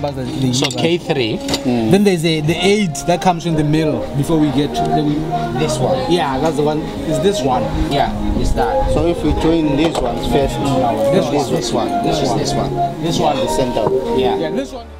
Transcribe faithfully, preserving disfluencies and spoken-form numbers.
numbers that they So give us. K three. Mm. Then there's a, the eight that comes in the middle before we get to the, we, This one. yeah, that's the one. Is this one? Yeah, it's that. So if we join these ones first, This This, this one. This is this one. This one. the center. Yeah. Yeah, this one.